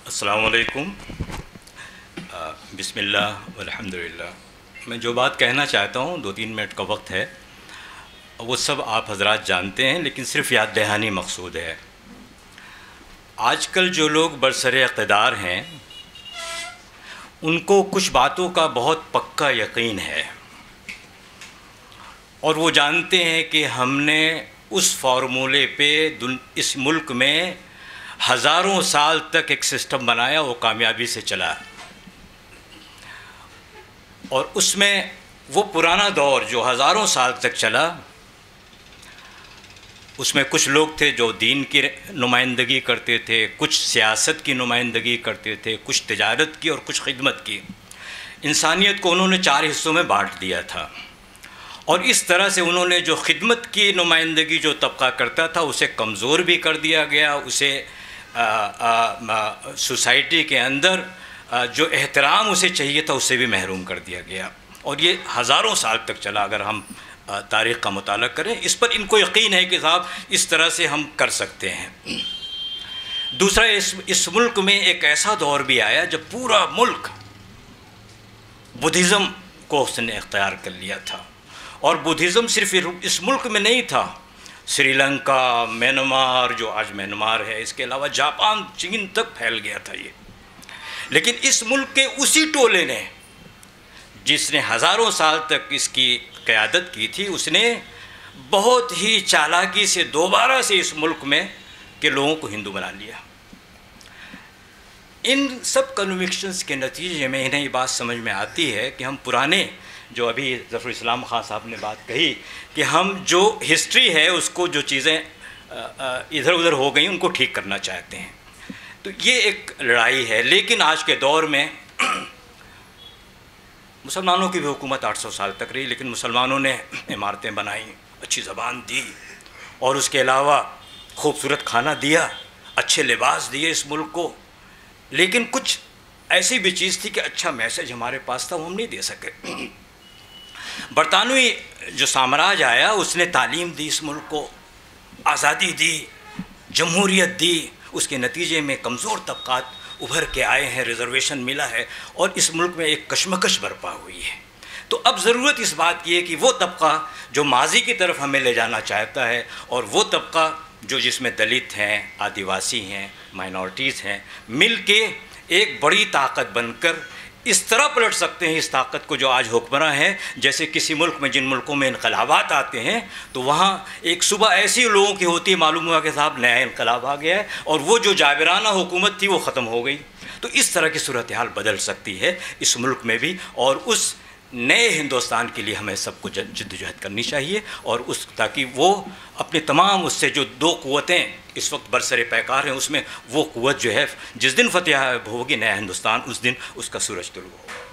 अस्सलाम वालेकुम। बिस्मिल्लाह वल्हम्दुलिल्लाह। मैं जो बात कहना चाहता हूँ 2-3 मिनट का वक्त है, वो सब आप हजरात जानते हैं, लेकिन सिर्फ याद दहानी मकसूद है। आजकल जो लोग बरसरे इक़्तिदार हैं उनको कुछ बातों का बहुत पक्का यकीन है और वो जानते हैं कि हमने उस फार्मूले पे इस मुल्क में हज़ारों साल तक एक सिस्टम बनाया, वो कामयाबी से चला और उसमें वो पुराना दौर जो हज़ारों साल तक चला, उसमें कुछ लोग थे जो दीन की नुमाइंदगी करते थे, कुछ सियासत की नुमाइंदगी करते थे, कुछ तिजारत की और कुछ खिदमत की। इंसानियत को उन्होंने 4 हिस्सों में बांट दिया था और इस तरह से उन्होंने जो खिदमत की नुमाइंदगी जो तबका करता था उसे कमज़ोर भी कर दिया गया, उसे सोसाइटी के अंदर जो एहतराम उसे चाहिए था उससे भी महरूम कर दिया गया और ये हज़ारों साल तक चला। अगर हम तारीख़ का मुताला करें, इस पर इनको यकीन है कि साहब इस तरह से हम कर सकते हैं। दूसरा, इस मुल्क में एक ऐसा दौर भी आया जब पूरा मुल्क बुद्धिज़्म को उसने इख्तियार कर लिया था और बुद्धिज़्म सिर्फ इस मुल्क में नहीं था, श्रीलंका, म्यांमार, जो आज म्यांमार है, इसके अलावा जापान, चीन तक फैल गया था ये। लेकिन इस मुल्क के उसी टोले ने जिसने हज़ारों साल तक इसकी क़यादत की थी, उसने बहुत ही चालाकी से दोबारा से इस मुल्क में के लोगों को हिंदू बना लिया। इन सब कन्विक्शंस के नतीजे में इन्हें ये बात समझ में आती है कि हम पुराने, जो अभी ज़फ़र इस्लाम ख़ान साहब ने बात कही कि हम जो हिस्ट्री है उसको, जो चीज़ें इधर उधर हो गई उनको ठीक करना चाहते हैं, तो ये एक लड़ाई है। लेकिन आज के दौर में मुसलमानों की भी हुकूमत 800 साल तक रही, लेकिन मुसलमानों ने इमारतें बनाई, अच्छी ज़बान दी और उसके अलावा खूबसूरत खाना दिया, अच्छे लिबास दिए इस मुल्क को। लेकिन कुछ ऐसी भी चीज़ थी कि अच्छा मैसेज हमारे पास था, वो हम नहीं दे सके। बरतानवी जो साम्राज्य आया उसने तालीम दी इस मुल्क को, आज़ादी दी, जमहूरियत दी, उसके नतीजे में कमज़ोर तबक़ात उभर के आए हैं, रिज़र्वेशन मिला है और इस मुल्क में एक कशमकश बरपा हुई है। तो अब ज़रूरत इस बात की है कि वो तबका जो माजी की तरफ हमें ले जाना चाहता है और वो तबका जो जिसमें दलित हैं, आदिवासी हैं, माइनॉरिटीज़ हैं, मिल के एक बड़ी ताकत बनकर इस तरह पलट सकते हैं इस ताकत को जो आज हुक्मरान है। जैसे किसी मुल्क में, जिन मुल्कों में इनकलाबात आते हैं तो वहाँ एक सुबह ऐसी लोगों की होती है, मालूम हुआ कि साहब नया इनकलाब आ गया है और वो जो जाबिराना हुकूमत थी वो ख़त्म हो गई। तो इस तरह की सूरत हाल बदल सकती है इस मुल्क में भी और उस नए हिंदुस्तान के लिए हमें सबको जद्दोजहद करनी चाहिए और उस ताकि वो अपने तमाम उससे जो 2 क़ुव्वतें इस वक्त बरसरे पैकार हैं उसमें वो क़ुव्वत जो है जिस दिन फतेह होगी नया हिंदुस्तान, उस दिन उसका सूरज तुलू होगा।